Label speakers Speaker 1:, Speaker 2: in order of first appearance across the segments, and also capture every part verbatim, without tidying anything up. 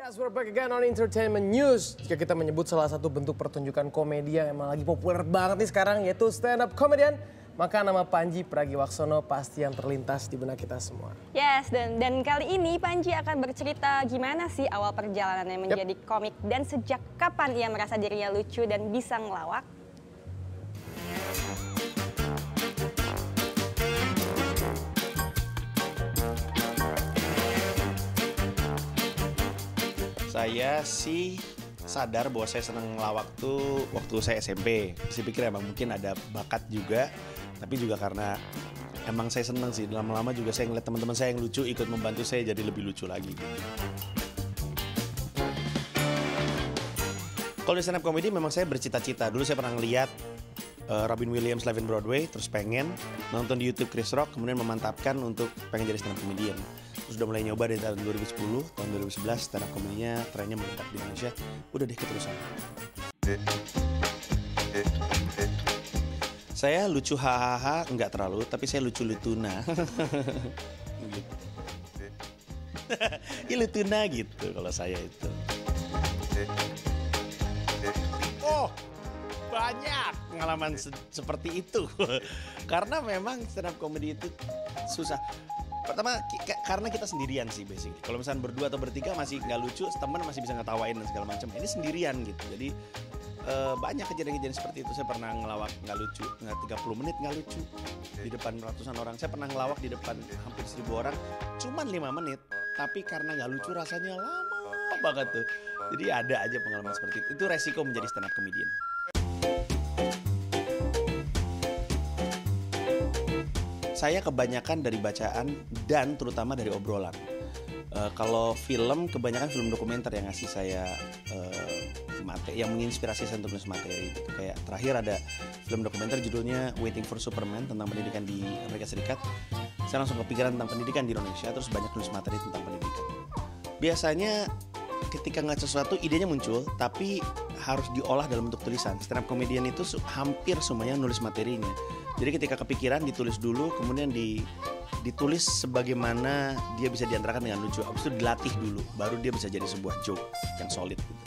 Speaker 1: Yes, we're back again on Entertainment News. Jika kita menyebut salah satu bentuk pertunjukan komedi yang emang lagi populer banget nih sekarang, yaitu stand up comedian, maka nama Panji Pragiwaksono pasti yang terlintas di benak kita semua.
Speaker 2: Yes, dan, dan kali ini Panji akan bercerita gimana sih awal perjalanannya menjadi yep. komik dan sejak kapan ia merasa dirinya lucu dan bisa ngelawak.
Speaker 3: Saya sih sadar bahwa saya senang ngelawak tuh waktu saya S M P. Saya pikir emang mungkin ada bakat juga, tapi juga karena emang saya senang sih. Lama-lama juga saya ngeliat teman-teman saya yang lucu ikut membantu saya jadi lebih lucu lagi. Kalau di stand up comedy memang saya bercita-cita. Dulu saya pernah ngeliat uh, Robin Williams live in Broadway, terus pengen nonton di YouTube Chris Rock, kemudian memantapkan untuk pengen jadi stand up comedian. Terus udah mulai nyoba dari tahun dua ribu sepuluh, tahun dua ribu sebelas stand up comedy-nya trennya meledak di Indonesia. Udah deh keterusan. Saya lucu hahaha enggak terlalu, tapi saya lucu lutuna. Gitu. Ih lutuna gitu kalau saya itu. Oh, banyak pengalaman se seperti itu. Karena memang stand up comedy itu susah. Pertama, karena kita sendirian sih basically. Kalau misalnya berdua atau bertiga masih nggak lucu, teman masih bisa ngetawain dan segala macam. Ini sendirian gitu. Jadi uh, banyak kejadian-kejadian seperti itu. Saya pernah ngelawak nggak lucu, nggak tiga puluh menit nggak lucu di depan ratusan orang. Saya pernah ngelawak di depan hampir seribu orang, cuman lima menit. Tapi karena nggak lucu rasanya lama banget tuh. Jadi ada aja pengalaman seperti itu. Itu resiko menjadi stand up comedian. Saya kebanyakan dari bacaan dan terutama dari obrolan. Uh, kalau film, kebanyakan film dokumenter yang ngasih saya uh, materi, yang menginspirasi saya untuk nulis materi. Gitu. Kayak terakhir ada film dokumenter judulnya Waiting for Superman tentang pendidikan di Amerika Serikat. Saya langsung kepikiran tentang pendidikan di Indonesia, terus banyak nulis materi tentang pendidikan. Biasanya ketika ngeliat sesuatu, idenya muncul, tapi harus diolah dalam bentuk tulisan. Stand up comedian itu hampir semuanya nulis materinya. Jadi ketika kepikiran ditulis dulu, kemudian di, ditulis sebagaimana dia bisa diantarakan dengan lucu. Habis itu dilatih dulu, baru dia bisa jadi sebuah joke yang solid. Gitu.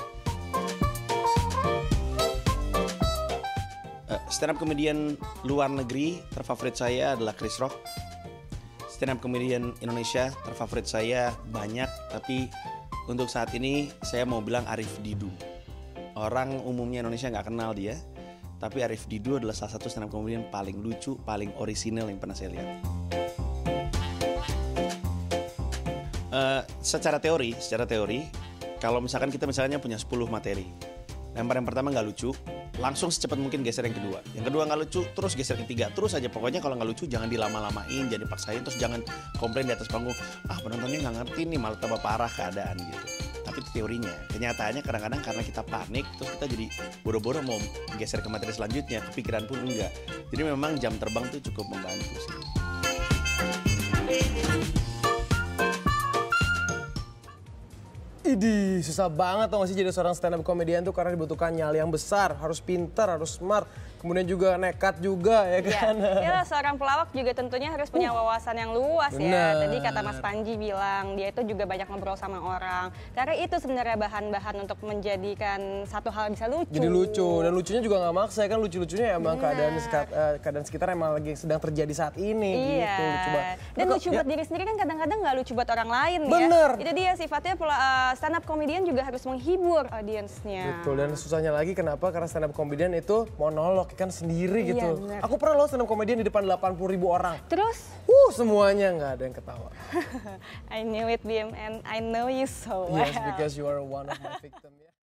Speaker 3: Uh, stand up comedian luar negeri terfavorit saya adalah Chris Rock. Stand up comedian Indonesia terfavorit saya banyak, tapi untuk saat ini saya mau bilang Arif Didu. Orang umumnya Indonesia nggak kenal dia, tapi Arif Didu adalah salah satu stand up comedian paling lucu, paling orisinal yang pernah saya lihat. Uh, secara teori, secara teori, kalau misalkan kita misalnya punya sepuluh materi, lempar yang pertama nggak lucu, langsung secepat mungkin geser yang kedua. Yang kedua nggak lucu, terus geser ketiga, terus aja. Pokoknya kalau nggak lucu jangan dilama-lamain, jangan dipaksain, terus jangan komplain di atas panggung. Ah penontonnya nggak ngerti nih, malah tambah parah keadaan gitu. Tapi itu teorinya. Kenyataannya kadang-kadang karena kita panik, terus kita jadi boro-boro mau geser ke materi selanjutnya, kepikiran pun enggak. Jadi memang jam terbang tuh cukup membantu sih.
Speaker 1: Idih, susah banget tau gak sih jadi seorang stand up comedian tuh karena dibutuhkan nyali yang besar, harus pintar, harus smart, kemudian juga nekat juga ya kan.
Speaker 2: Ya, ya seorang pelawak juga tentunya harus punya
Speaker 1: uh,
Speaker 2: wawasan yang luas
Speaker 1: bener.
Speaker 2: Ya. Tadi kata Mas Panji bilang dia itu juga banyak ngobrol sama orang. Karena itu sebenarnya bahan-bahan untuk menjadikan satu hal bisa lucu.
Speaker 1: Jadi lucu, dan lucunya juga gak maksa ya kan, lucu-lucunya emang keadaan, uh, keadaan sekitar emang lagi sedang terjadi saat ini
Speaker 2: iya.
Speaker 1: gitu. Lucu banget.
Speaker 2: Dan
Speaker 1: nah,
Speaker 2: lucu ya. Buat diri sendiri kan kadang-kadang gak lucu buat orang lain.
Speaker 1: Bener.
Speaker 2: Ya. Itu dia sifatnya uh, stand up comedian juga harus menghibur audiensnya.
Speaker 1: Betul, dan susahnya lagi kenapa? Karena stand up comedian itu monolog kan sendiri
Speaker 2: iya,
Speaker 1: gitu.
Speaker 2: Bener.
Speaker 1: Aku pernah loh stand up comedian di depan delapan puluh ribu orang.
Speaker 2: Terus?
Speaker 1: Uh, semuanya nggak ada yang ketawa.
Speaker 2: I knew it, B M, and I know you so well.
Speaker 1: Yes, because you are one of my victims.